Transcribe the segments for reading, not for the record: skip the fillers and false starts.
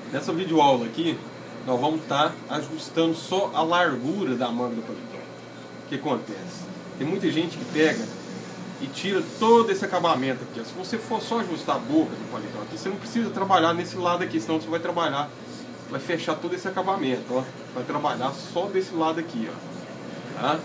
Nessa videoaula aqui, nós vamos estar ajustando só a largura da manga do paletó. O que acontece? Tem muita gente que pega e tira todo esse acabamento aqui. Se você for só ajustar a boca do paletó aqui, você não precisa trabalhar nesse lado aqui, senão você vai trabalhar, vai fechar todo esse acabamento, ó. Vai trabalhar só desse lado aqui, ó. Tá?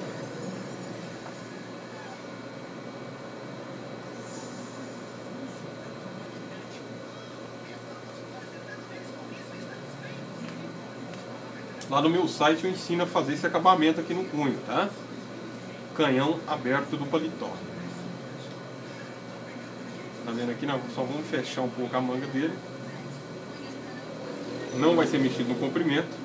Lá no meu site eu ensino a fazer esse acabamento aqui no punho, tá? Canhão aberto do paletó. Tá vendo aqui? Nós só vamos fechar um pouco a manga dele. Não vai ser mexido no comprimento.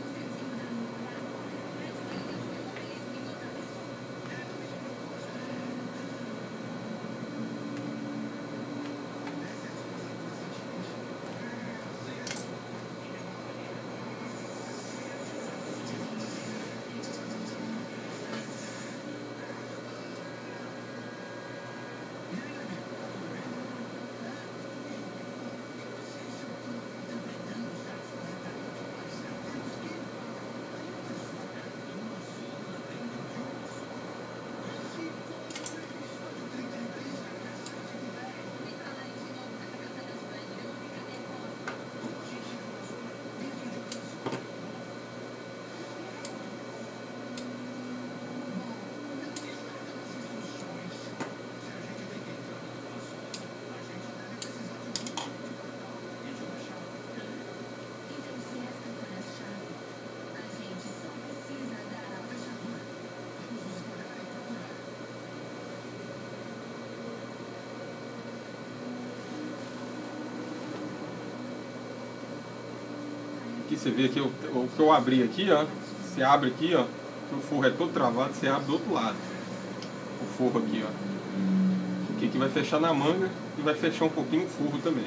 Aqui você vê que o que eu abri aqui, ó. Você abre aqui, ó. Que o forro é todo travado, você abre do outro lado. O forro aqui, ó. Porque aqui vai fechar na manga e vai fechar um pouquinho o forro também.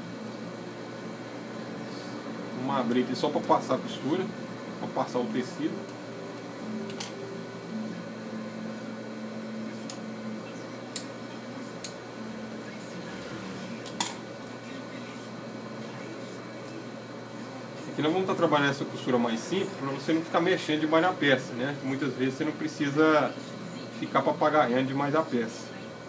Vamos abrir aqui só para passar a costura, para passar o tecido. Aqui nós vamos estar trabalhando essa costura mais simples para você não ficar mexendo demais na peça, né? Muitas vezes você não precisa ficar papagaiando demais a peça.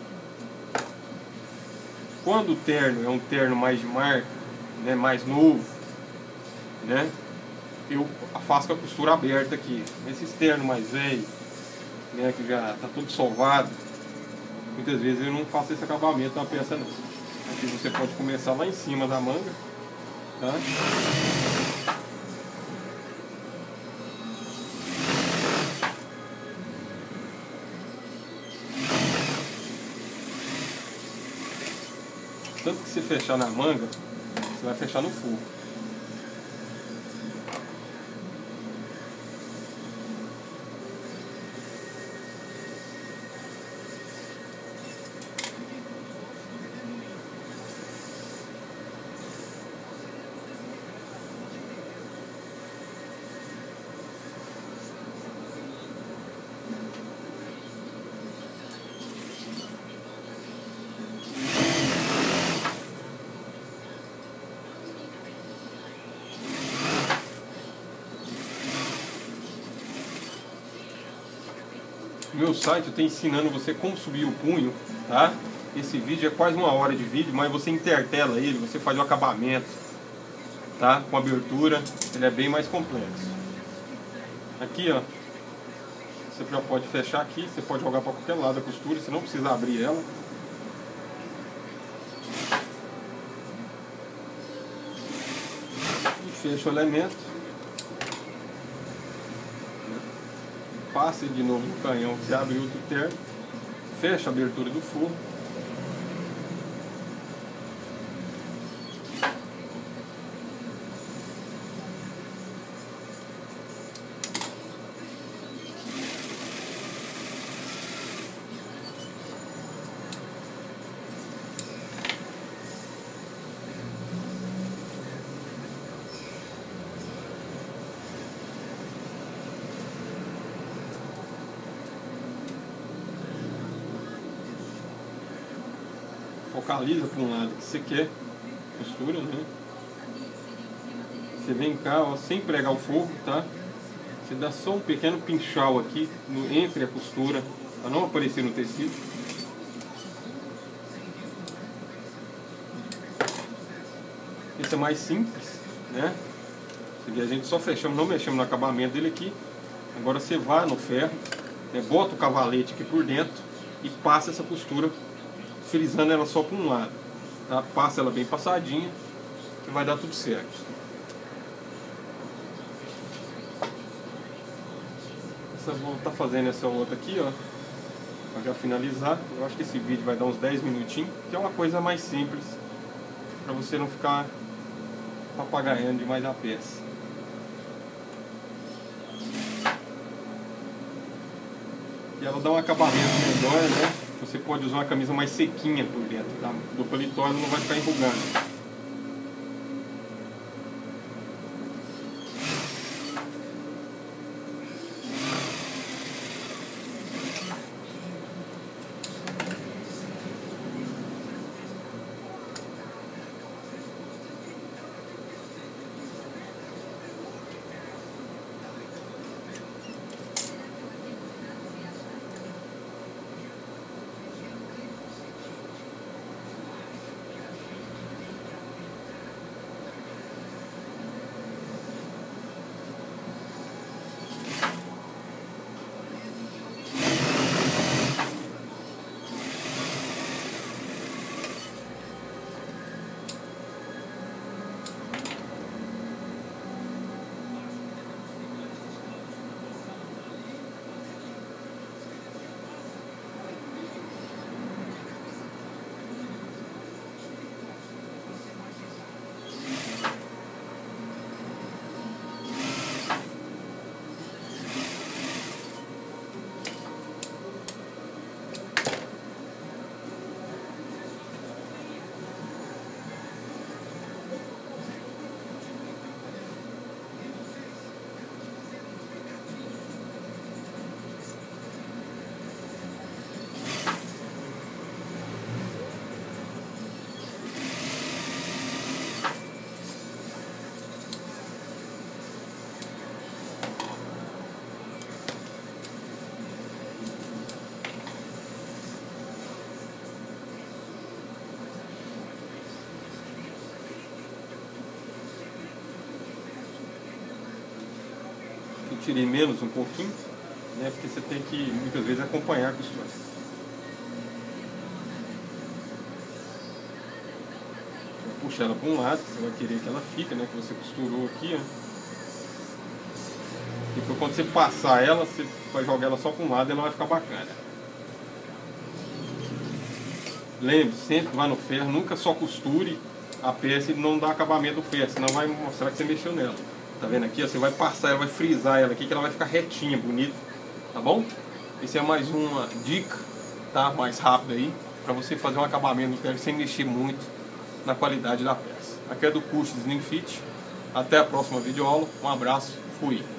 Quando o terno é um terno mais de marca, né, mais novo, né, eu faço com a costura aberta aqui. Esses ternos mais velhos, né, que já está tudo solvado, muitas vezes eu não faço esse acabamento na peça não. Aqui você pode começar lá em cima da manga, tá? Tanto que se fechar na manga, você vai fechar no forro. No meu site eu estou ensinando você como subir o punho, tá? Esse vídeo é quase 1 hora de vídeo, mas você intertela ele, você faz o acabamento, tá? Com abertura, ele é bem mais complexo. Aqui, ó, você já pode fechar aqui, você pode jogar para qualquer lado a costura, você não precisa abrir ela. E fecha o elemento. Passa de novo no canhão, você abre outro terno, fecha a abertura do forro. focaliza para um lado que você quer, costura, né? Você vem cá, ó, sem pregar o forro, tá? Você dá só um pequeno pinchal aqui entre a costura, para não aparecer no tecido. Esse é mais simples, né? A gente só fechamos, não mexemos no acabamento dele aqui. Agora você vai no ferro, né, bota o cavalete aqui por dentro e passa essa costura, frisando ela só para um lado, tá? Passa ela bem passadinha e vai dar tudo certo. Vou estar fazendo essa outra aqui, ó, para já finalizar. Eu acho que esse vídeo vai dar uns 10 minutinhos, que é uma coisa mais simples, para você não ficar papagaiando demais a peça. E ela dá um acabamento melhor, né? Você pode usar uma camisa mais sequinha por dentro, tá? Do paletó ela não vai ficar enrugando. Eu tirei menos um pouquinho, né? Porque você tem que muitas vezes acompanhar a costura. Puxa ela para um lado, você vai querer que ela fique, né? Que você costurou aqui, ó. Depois quando você passar ela, você vai jogar ela só para um lado e ela vai ficar bacana. Lembre, sempre vá no ferro, nunca só costure a peça e não dá acabamento do ferro, senão vai mostrar que você mexeu nela. Tá vendo aqui? Ó, você vai passar, ela vai frisar ela aqui, que ela vai ficar retinha, bonita, tá bom? Esse é mais uma dica, tá? Mais rápida aí, para você fazer um acabamento no ferro sem mexer muito na qualidade da peça. Aqui é do curso Slim Fit. Até a próxima videoaula. Um abraço, fui!